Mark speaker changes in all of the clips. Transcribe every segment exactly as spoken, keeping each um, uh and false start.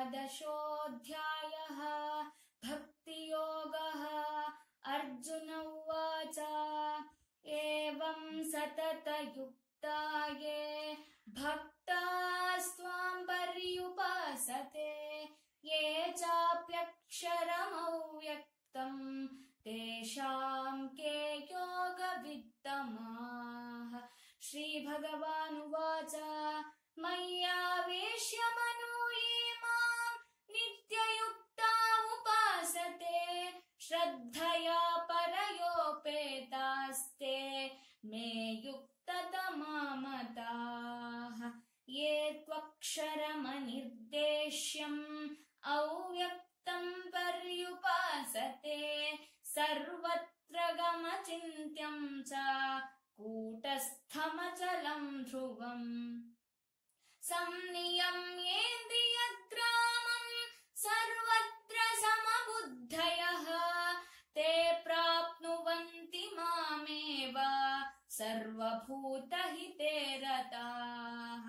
Speaker 1: एकादशोऽध्यायः भक्तियोगः। अर्जुन उवाच एवं सततयुक्ता ये भक्तास्त्वां पर्युपासते ये चाप्यक्षरमव्यक्तं तेषां के योगवित्तमाः। श्रीभगवानुवाच मय्यावेश्य मनो ये मां नित्ययुक्ता उपासते श्रद्धया परयोपेतास्ते मे युक्ततमा मताः। ये त्वक्षरमनिर्देश्यम् अव्यक्तं पर्युपासते सर्वत्र गमचिन्त्यं च कूटस्थमचलं ध्रुवम्। संनियम्येन्द्रियग्रामं सर्वत्र समबुद्धयः ते प्राप्नुवन्ति मामेव सर्वभूतहिते रताः।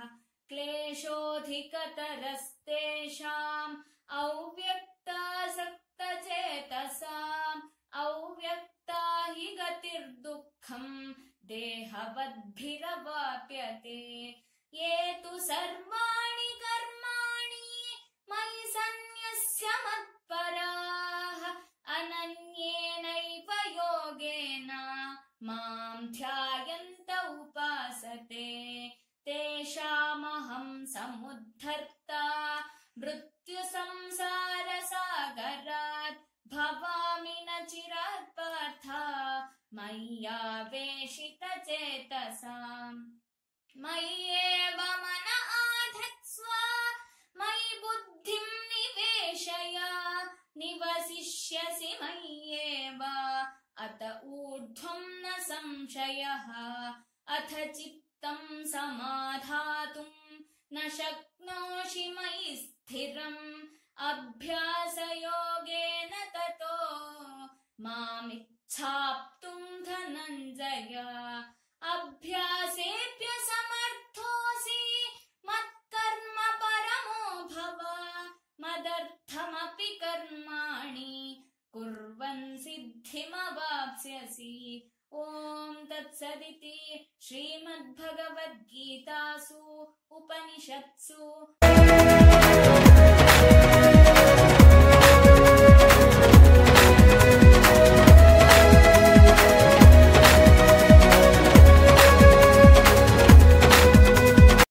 Speaker 1: क्लेशोऽधिकतरस्तेषाम् अव्यक्तासक्तचेतसाम् अव्यक्ता हि गतिर्दुःखम् देहवद्भिरवाप्यते। ये तु सर्वाणि कर्माणि मयि सन्न्यस्य मत्पराः अनन्येनैव योगेन मां ध्यायन्त उपासते तेषामहं समुद्धर्ता मृत्युसंसारसागरात् भवामि न चिरात् पार्थ मय्यावेशितचेतसाम्। मय्येव मन आधत्स्व मयि बुद्धिं निवेशय निवसिष्यसि मय्येव अत ऊर्ध्वं न संशयः। अथ चित्तं समाधातुं न शक्नोषि मयि स्थिरम् अभ्यासयोगेन ततो मामिच्छाप्तुं धनञ्जय। अभ्यासेऽप्यसमर्थोऽसि मत्कर्म परमो भव मदर्थमपि कर्माणि कुर्वन् सिद्धिमवाप्स्यसि। ॐ तत्सदिति श्रीमद्भगवद्गीतासु उपनिषत्सु